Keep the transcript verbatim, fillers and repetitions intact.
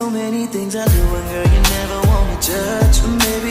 many things I do, and girl, you never want to judge. Maybe